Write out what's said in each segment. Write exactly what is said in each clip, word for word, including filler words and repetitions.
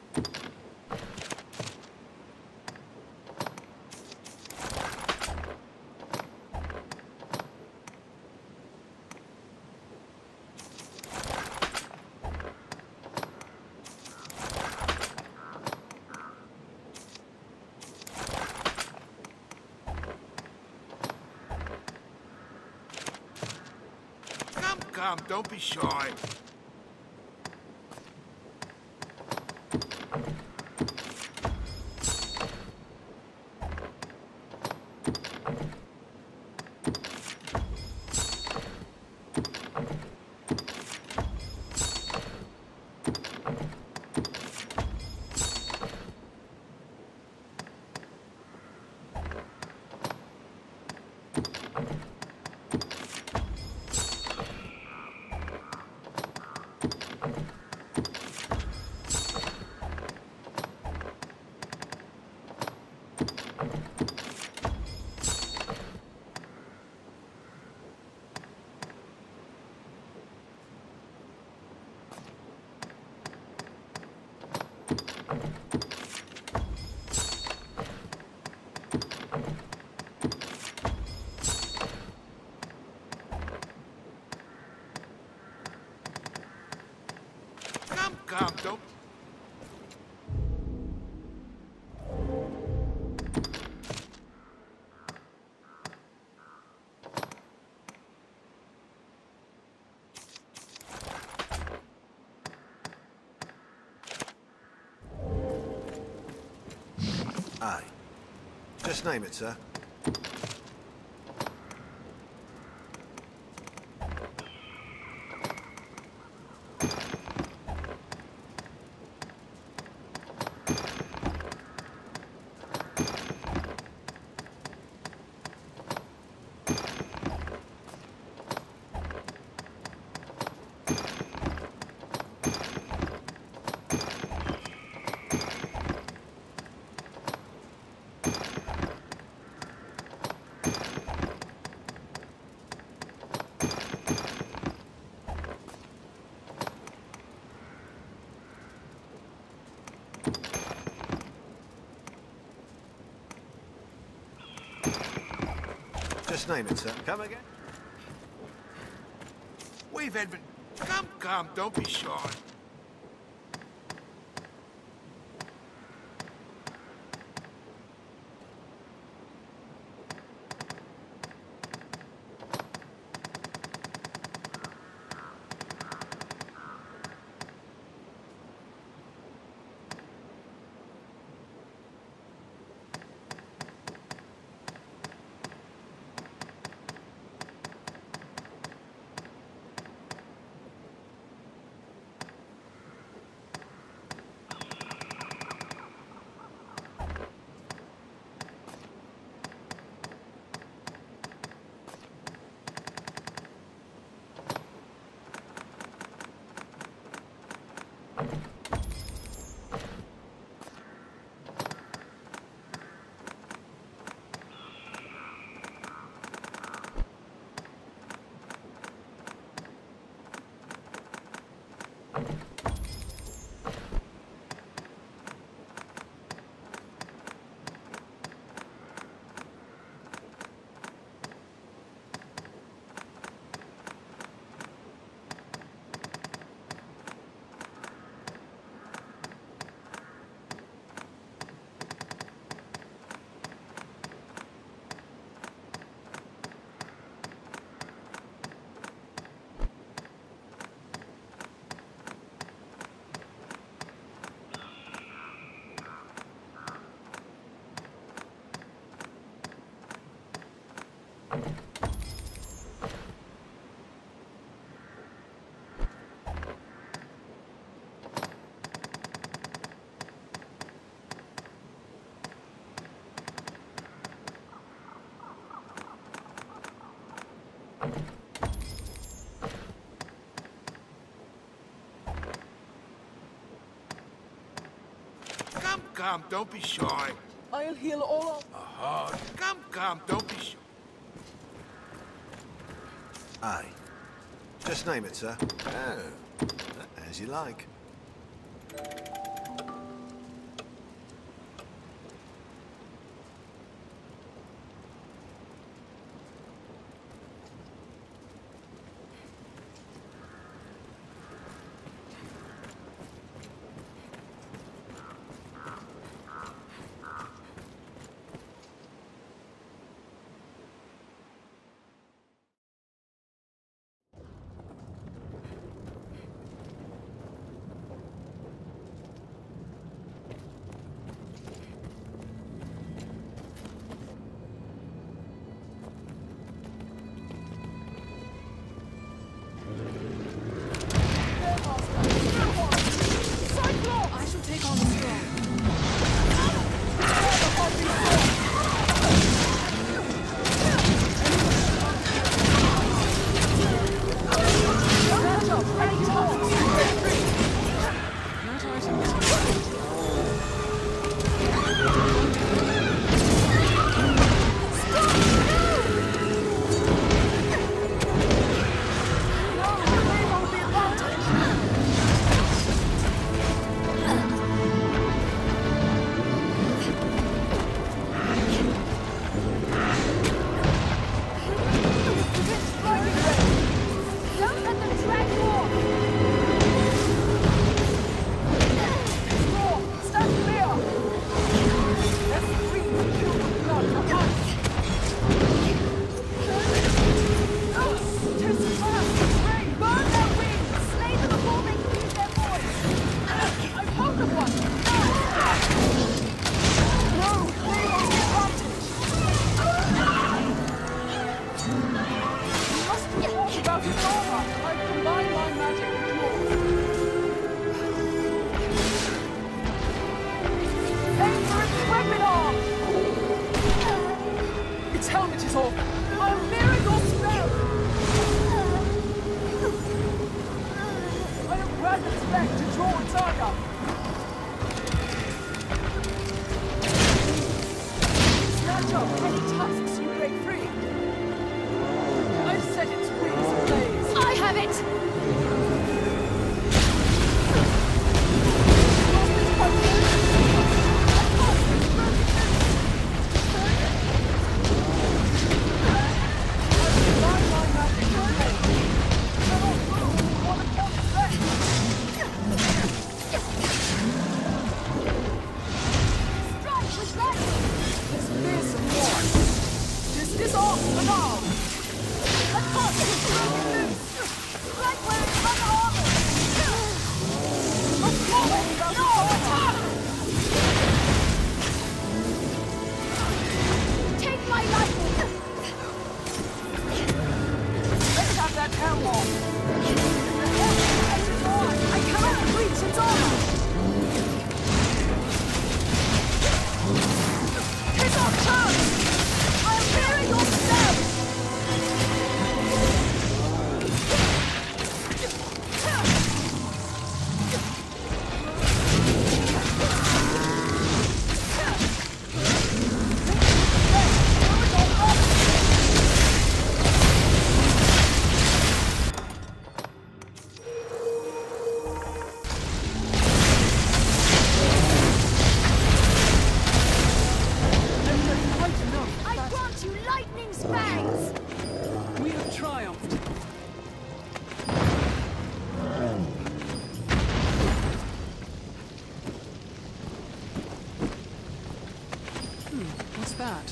Come, don't be shy. Come, come, don't... Aye. Just name it, sir. Just name it, sir. Come again? We've Edmund. Come, come, don't be shy. Come, come, don't be shy. I'll heal all of... Aha. Come, come, don't be shy. Aye. Just name it, sir. Oh. As you like. take on strong. Match up, any tasks, you get free. That item is that?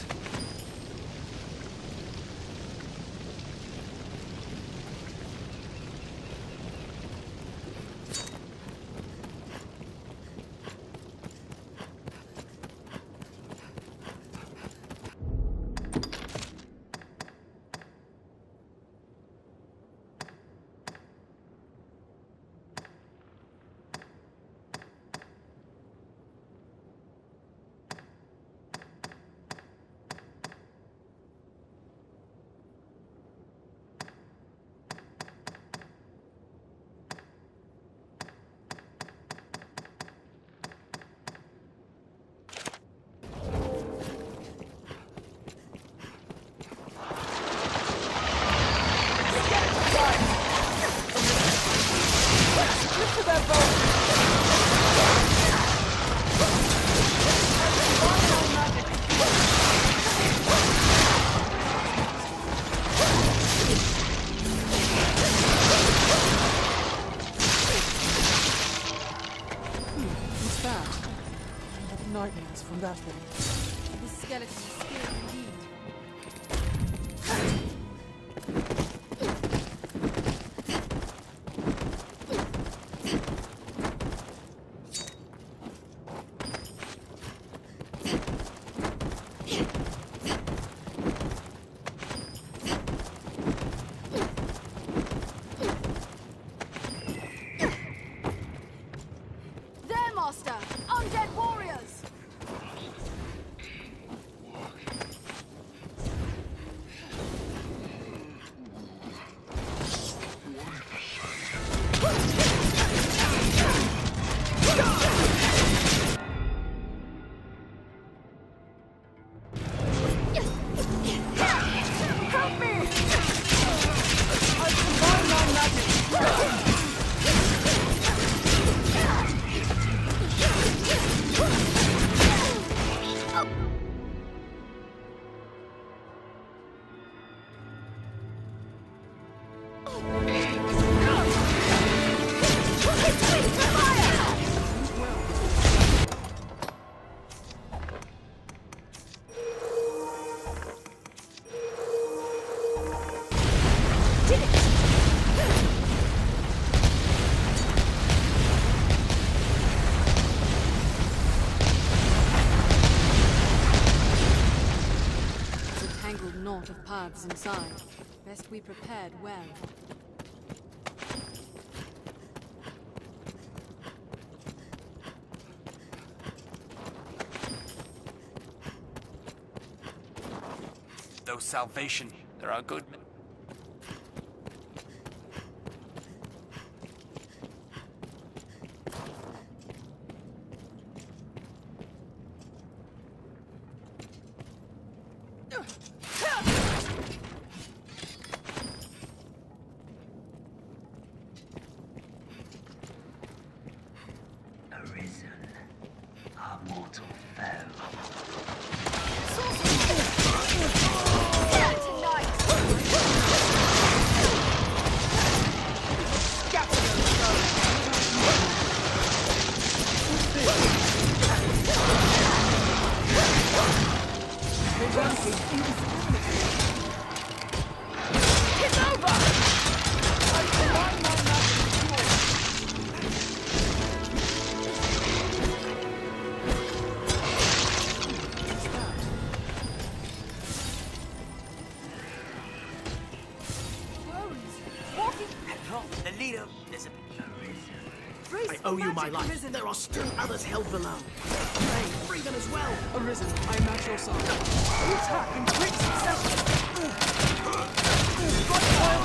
Nightmares from that one. The skeleton is scary indeed. monster! Undead warriors! Help me! I combine my magic! Knot of paths inside. Best we prepared well. Though salvation, there are good men. I owe you my life. Arisen. There are still others held below. Pray, free them as well. Arisen, I am at your side. Attack in quick succession. Got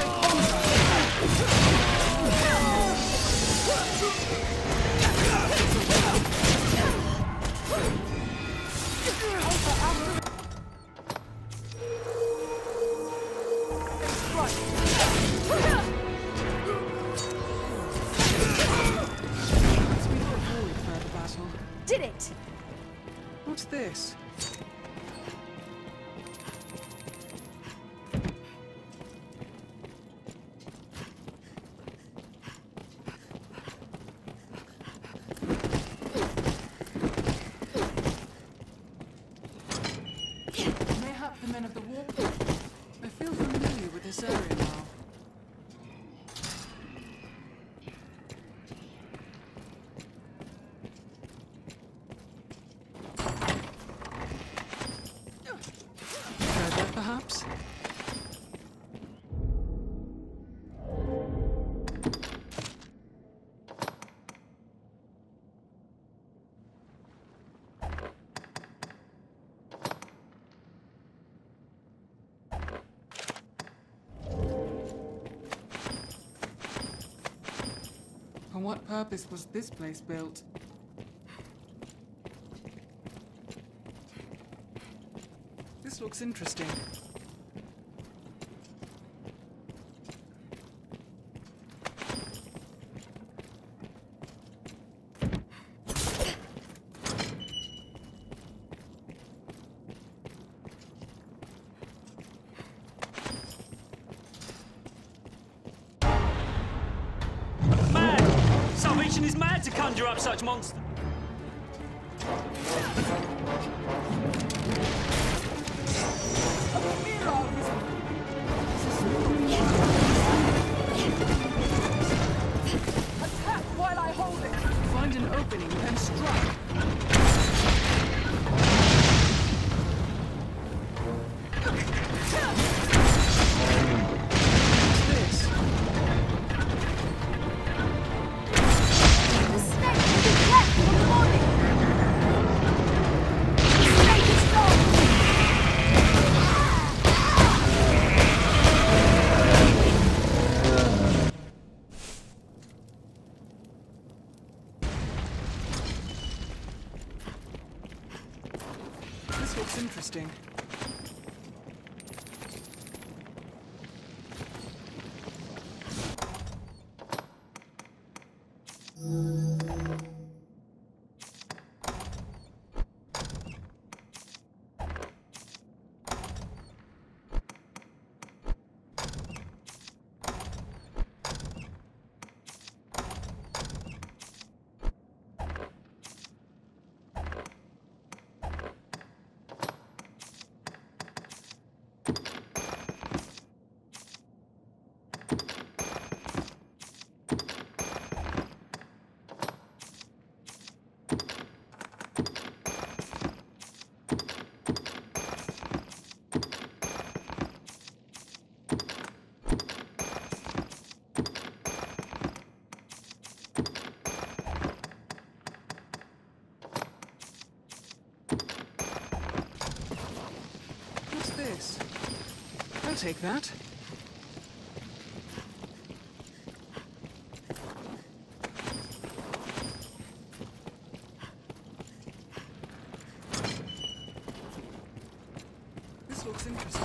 Did it! What's this? Mayhap the men of the war. I feel familiar with this area now. Perhaps? For what purpose was this place built? This looks interesting. Mad! Salvation is mad to conjure up such monsters. Attack while I hold it! Find an opening and strike! The snake is left for the morning! This looks interesting. This. I'll take that. This looks interesting.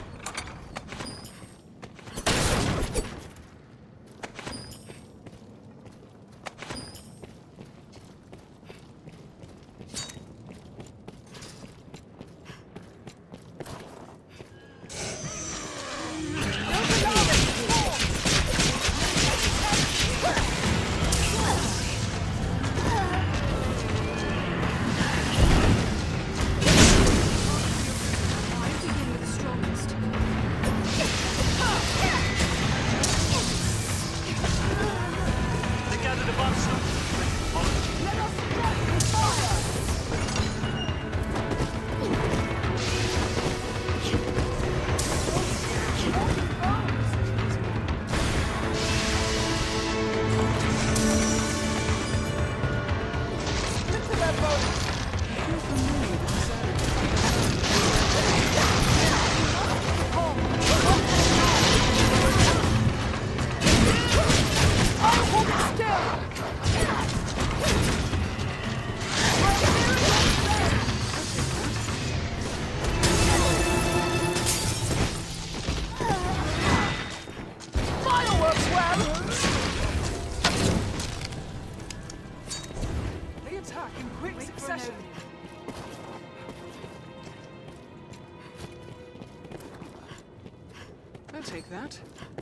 I'll take that.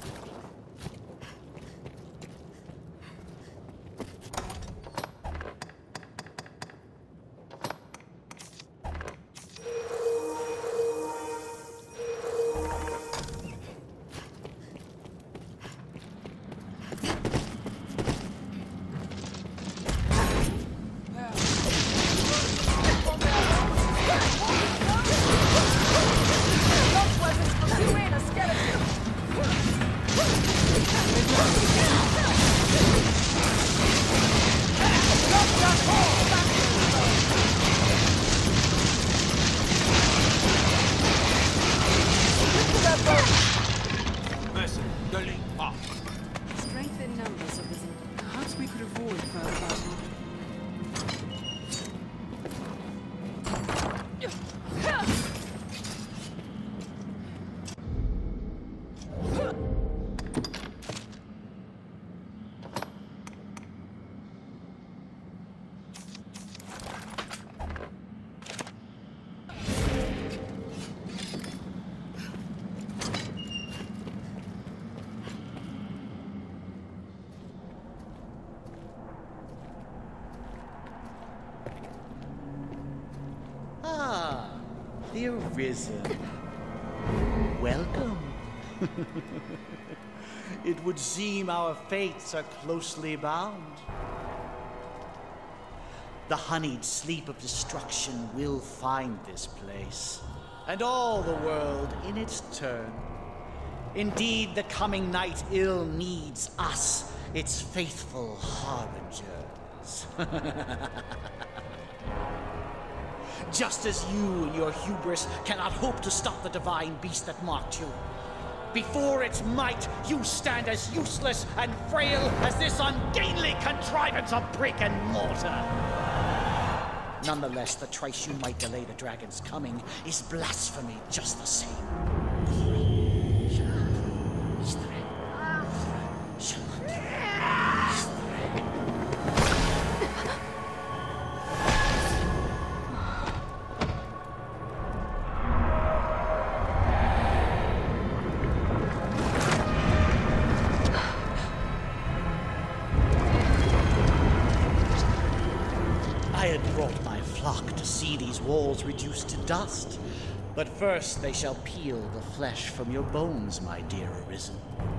Listen, Dolly, up. Strength in numbers of this. Perhaps we could avoid further battle. Ah, the Arisen. Welcome. It would seem our fates are closely bound. The honeyed sleep of destruction will find this place, and all the world in its turn. Indeed, the coming night ill needs us, its faithful harbingers. Just as you and your hubris cannot hope to stop the divine beast that marked you. Before its might, you stand as useless and frail as this ungainly contrivance of brick and mortar. Nonetheless, the trice you might delay the dragon's coming is blasphemy just the same. I had brought my flock to see these walls reduced to dust. But first they shall peel the flesh from your bones, my dear Arisen.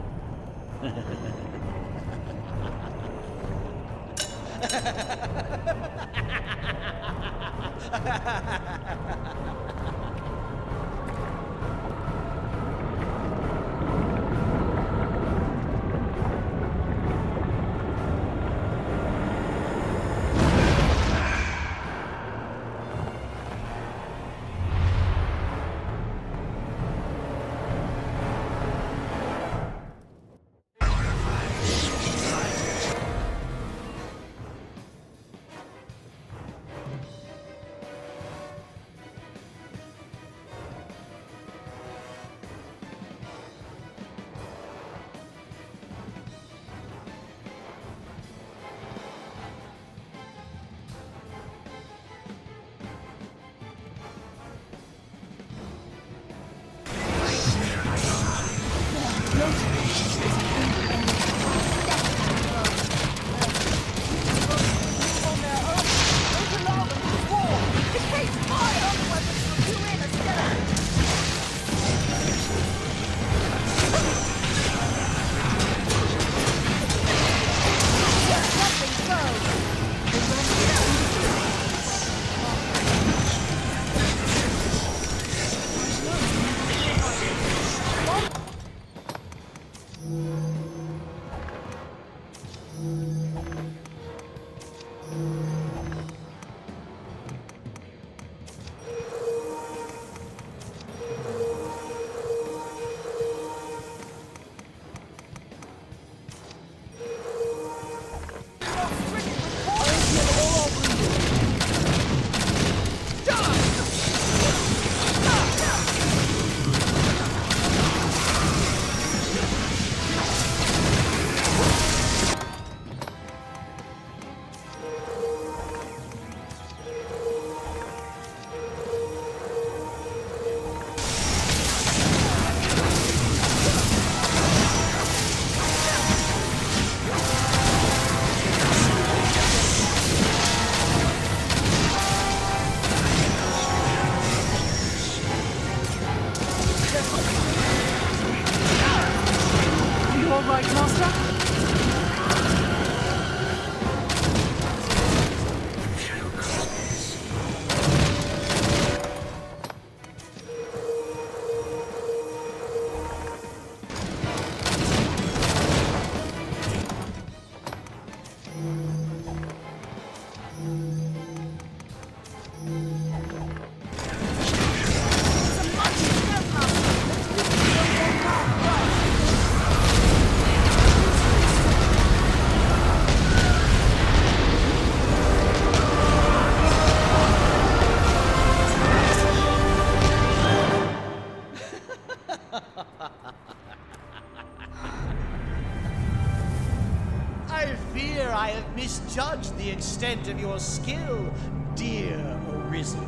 Misjudged the extent of your skill, dear Arisen.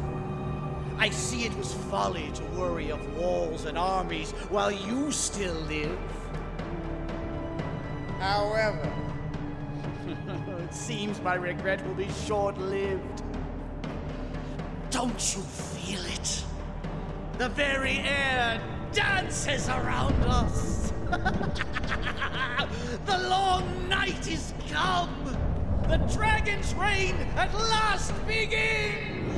I see it was folly to worry of walls and armies while you still live. However, it seems my regret will be short-lived. Don't you feel it? The very air dances around us. The long night is come. The dragon's reign at last begins!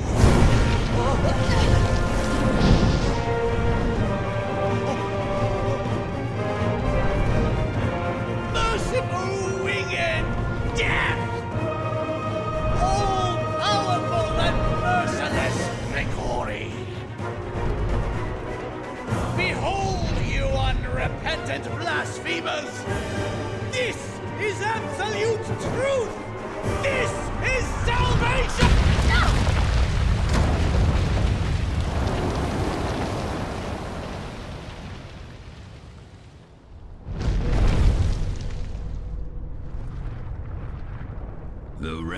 Merciful winged death! All-powerful and merciless Grigori! Behold, you unrepentant blasphemers! This is absolute truth! This is salvation! No!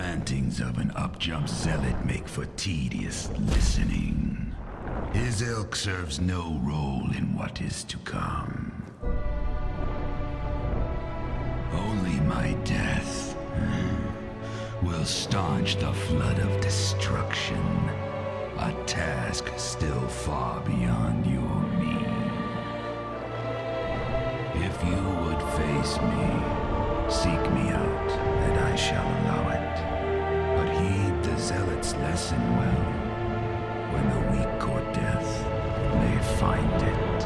rantings of an up-jump zealot make for tedious listening. His ilk serves no role in what is to come. Only my death will staunch the flood of destruction, a task still far beyond your means. If you would face me, seek me out, and I shall allow it. But heed the zealot's lesson well. When the weak court death, they find it.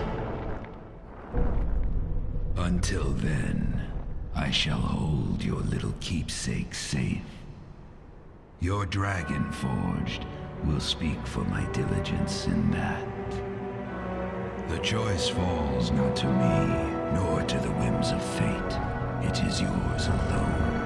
Until then, I shall hold your little keepsake safe. Your dragon forged will speak for my diligence in that. The choice falls not to me, nor to the whims of fate. It is yours alone.